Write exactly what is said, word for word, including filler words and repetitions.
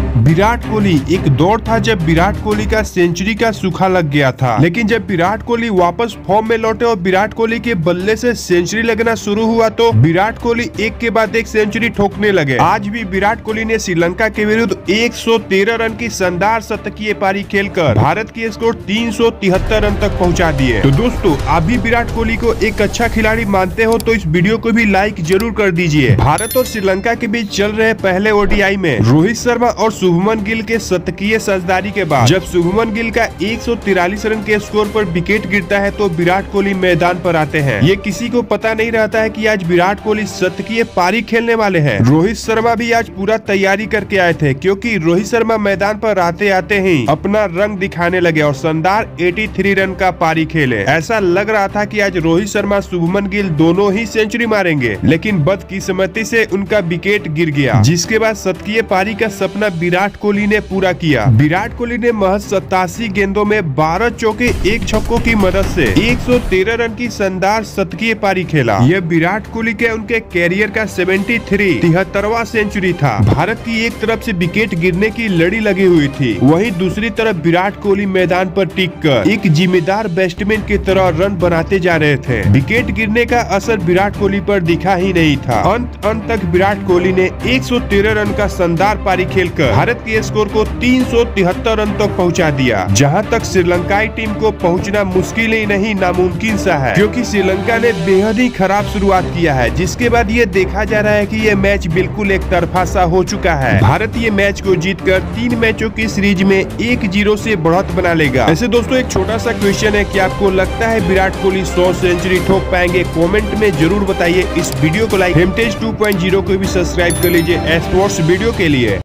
विराट कोहली। एक दौर था जब विराट कोहली का सेंचुरी का सूखा लग गया था, लेकिन जब विराट कोहली वापस फॉर्म में लौटे और विराट कोहली के बल्ले से सेंचुरी लगना शुरू हुआ तो विराट कोहली एक के बाद एक सेंचुरी ठोकने लगे। आज भी विराट कोहली ने श्रीलंका के विरुद्ध एक सौ तेरह रन की शानदार शतकीय पारी खेलकर भारत की स्कोर तीन सौ तिहत्तर रन तक पहुंचा दिए। तो दोस्तों, आप भी विराट कोहली को एक अच्छा खिलाड़ी मानते हो तो इस वीडियो को भी लाइक जरूर कर दीजिए। भारत और श्रीलंका के बीच चल रहे पहले ओडीआई में रोहित शर्मा और शुभमन गिल के शतकीय साझेदारी के बाद जब शुभमन गिल का एक सौ तिरालीस रन के स्कोर पर विकेट गिरता है तो विराट कोहली मैदान पर आते हैं। ये किसी को पता नहीं रहता है कि आज विराट कोहली शतकीय पारी खेलने वाले हैं। रोहित शर्मा भी आज पूरा तैयारी करके आए थे, क्योंकि रोहित शर्मा मैदान पर आते आते ही अपना रंग दिखाने लगे और शानदार तिरासी रन का पारी खेले। ऐसा लग रहा था कि आज रोहित शर्मा शुभमन गिल दोनों ही सेंचुरी मारेंगे, लेकिन बदकिस्मती से उनका विकेट गिर गया, जिसके बाद शतकीय पारी का सपना विराट कोहली ने पूरा किया। विराट कोहली ने महज सतासी गेंदों में बारह चौके एक छक्कों की मदद से एक सौ तेरह रन की शानदार शतकीय पारी खेला। यह विराट कोहली के उनके कैरियर का तिहत्तरवां तिहत्तरवां सेंचुरी था। भारत की एक तरफ से विकेट गिरने की लड़ी लगी हुई थी, वहीं दूसरी तरफ विराट कोहली मैदान पर टिककर एक जिम्मेदार बैट्समैन की तरह रन बनाते जा रहे थे। विकेट गिरने का असर विराट कोहली पर दिखा ही नहीं था। अंत अंत तक विराट कोहली ने एक सौ तेरह रन का शानदार पारी खेलकर भारत के स्कोर को तीन सौ तिहत्तर रन तक पहुंचा दिया, जहां तक श्रीलंकाई टीम को पहुंचना मुश्किल ही नहीं नामुमकिन सा है, क्योंकि श्रीलंका ने बेहद ही खराब शुरुआत किया है, जिसके बाद ये देखा जा रहा है कि ये मैच बिल्कुल एक तरफा सा हो चुका है। भारत ये मैच को जीतकर तीन मैचों की सीरीज में एक जीरो से बढ़त बना लेगा। ऐसे दोस्तों, एक छोटा सा क्वेश्चन है कि आपको लगता है विराट कोहली सौ सेंचुरी ठोक पाएंगे? कमेंट में जरूर बताइए। इस वीडियो को लाइक, हेमटेज टू पॉइंट ज़ीरो को भी सब्सक्राइब कर लीजिए स्पोर्ट्स वीडियो के लिए।